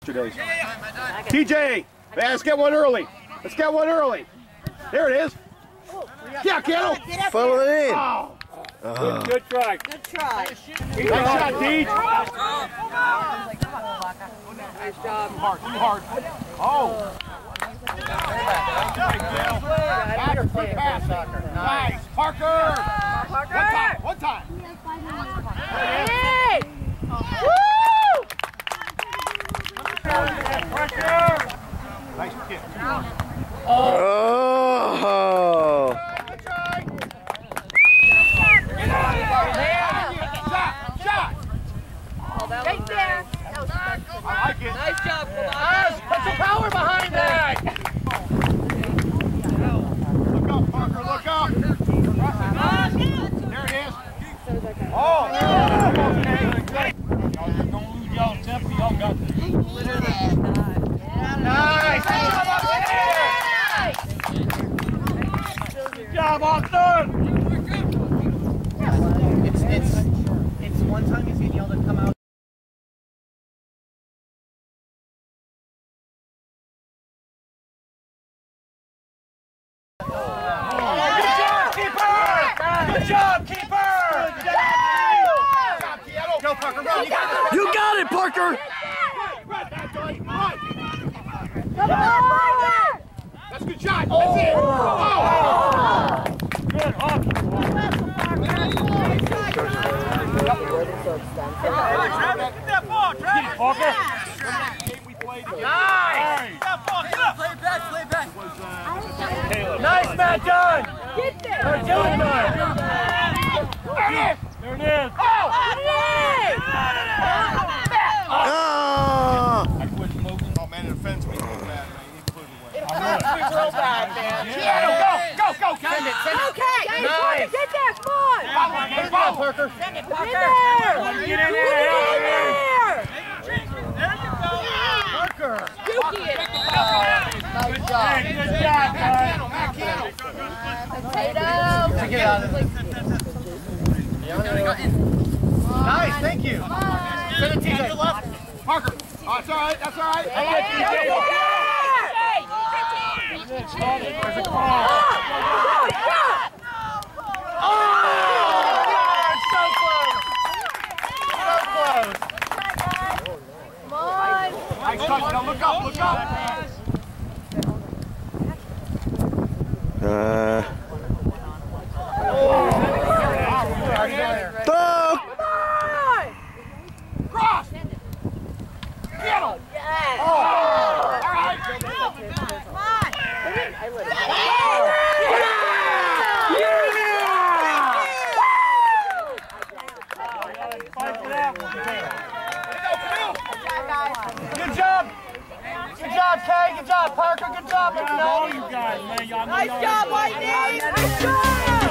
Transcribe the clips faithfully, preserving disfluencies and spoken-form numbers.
yesterday's. T J, let's get one early. Let's get one early. There it is. Yeah, Kettle. Funnel it in. Oh. Oh. Good, good try. Good try. Nice shot, Deej. Nice job. Too hard, too hard. Oh. Good pass. Nice. Parker. Parker. One time. One time. Hey! Woo! Pressure. Nice kick. Oh. Good try. Shot. Shot. Right there. I like it. Nice job, Nice. Put some power behind that. Look up, Parker. Look up. There it is. Oh. Don't lose y'all's temper. Y'all got this. Nice. Good job, Austin. It's it's it's one time he's getting yelled to come out. Good job, keeper! Good job, keeper! Go, Parker, run! You got it! You got it, Parker! Come on, Parker! That's a good shot! That's it! Oh! Good, awesome! Get that ball, Travis! Parker! Nice! Get that ball, get up! Play back, play back! Nice, Matt Dunn! Get there! Or Dylan Dunn! There it is! There it is! Oh! Ah! I quit smoking. Oh man, it offends me real bad, man. You put it away. It offends me real bad, man. Keanu, go! Go, go, go! Send it, send it! Okay! Nice! Get there, come on! Come on, get ball, Parker! Send it, Parker! Get in there! Get in there! There you go! Parker! Dookie it! Good job! Hey, good job, guys! Matt Keanu! Potato! Take it out of it. Nice, thank you! Send it to your left. Parker! Oh, that's all right, that's all right! I like you, There's a call! Oh! So close! So close! Come on! Nice touch, now look up, look up! Uh. Dunk! Come on! Cross! Get him! Yes! Oh! All right! Come on! Good job! Good job, Kay! Good job, Parker! Good job, all you guys, man! Nice job, Whitney! Nice job!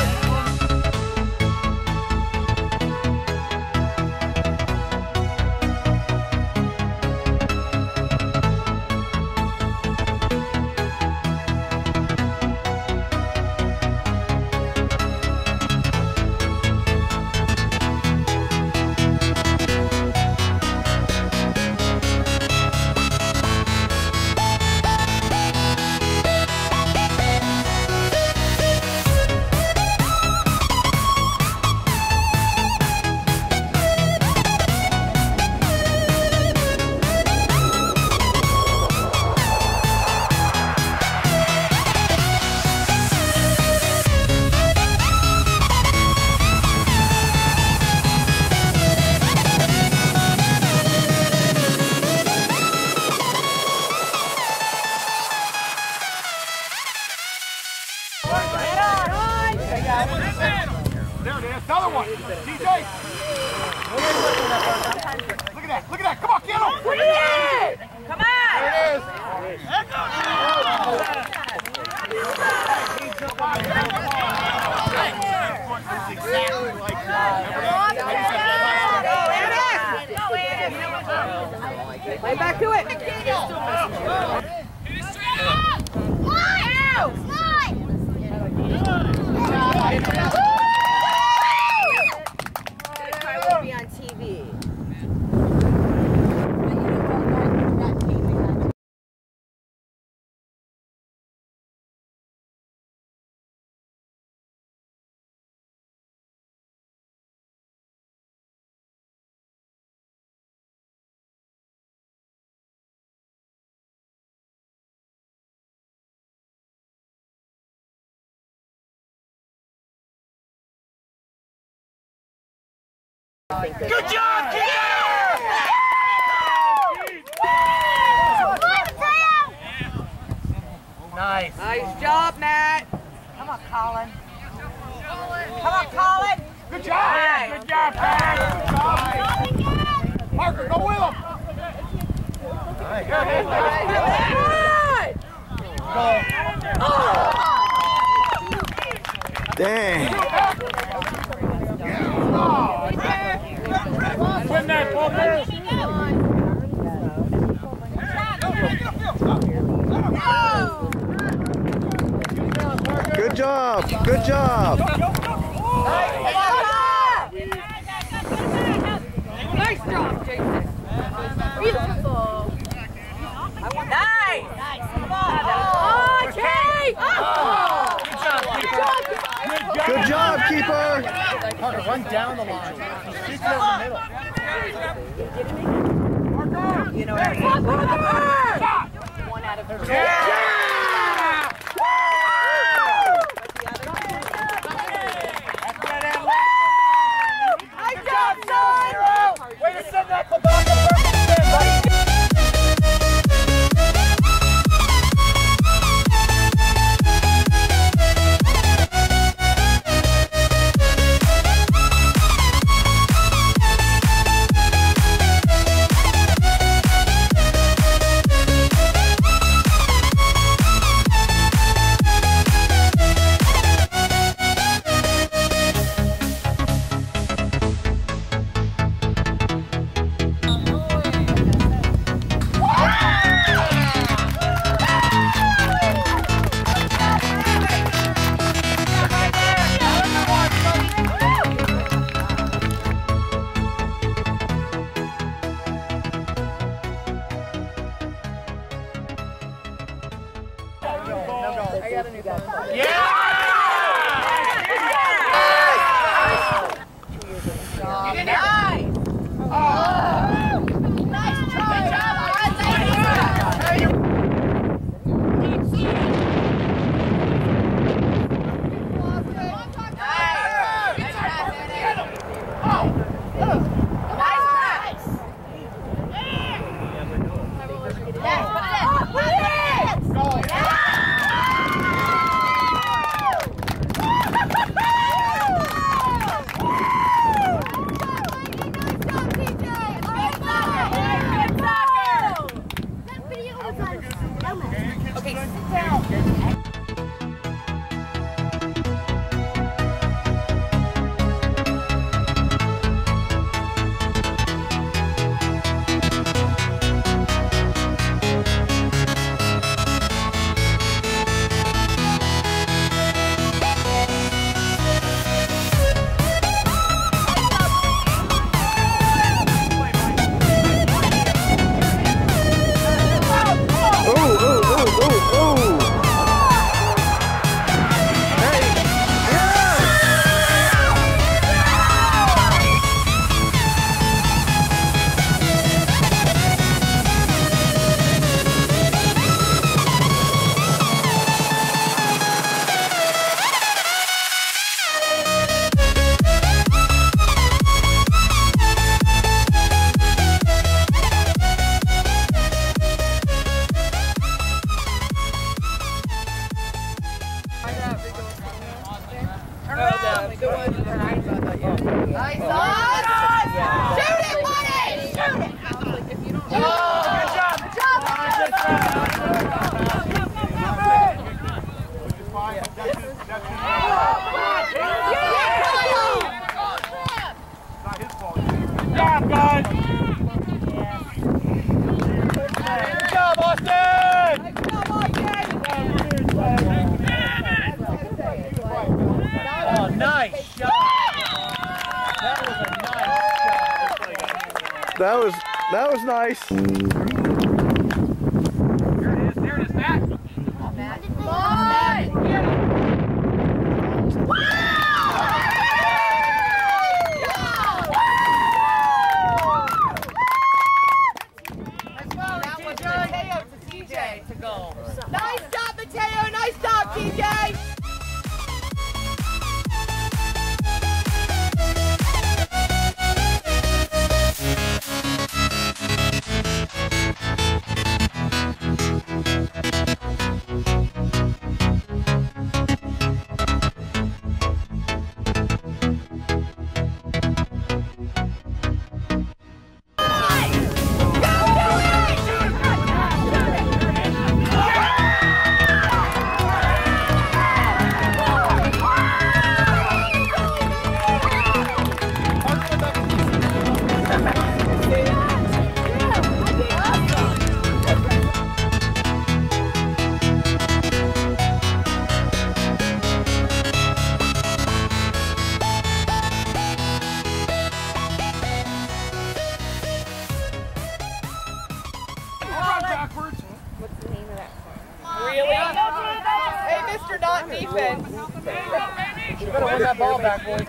There it is. Another one. T J. Look at that. Look at that. Come on, get him. Bring it! Come on! There it is. Play back to it. This guy will be on T V. Good job, kid! Nice. Nice job, Matt. Come on, Colin. Come on, Colin. Good job! Good job, Pat! Good job! Parker, go with him! Dang. Win that, Parker! Good job. Good job. Nice job, Jason. Beautiful. Nice. Come on. Oh, Kate. Oh. Good job, keeper. Parker, run down the line. Shoot over the middle. You know what? One out of three. Yeah. Nice job, son. Way to send that Kabaka first, buddy! That was that was nice. There it is, there it is, Matt. Nice job, Mateo. Nice job, T J. better win that ball back, boys.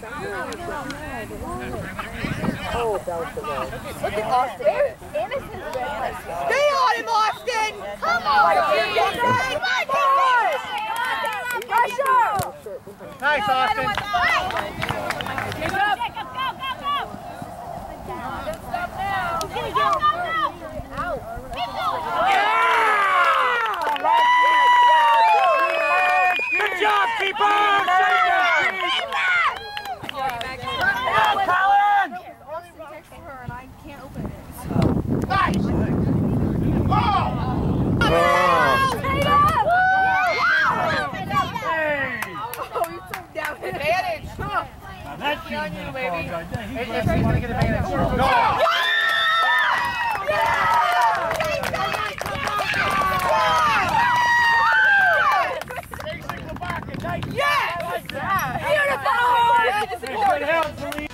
Oh, that was the way. Look at Austin. Stay on him, Austin! Come on! Come on! Pressure! Nice, Austin. Keep it up! Go, go, go! Don't stop now! Go, go, go! Out! Good job, keeper! Colin! Nice! Oh! Oh. Advantage! That's on you, baby. He's gonna get advantage. No! Yes! Beautiful! Good help, Lee.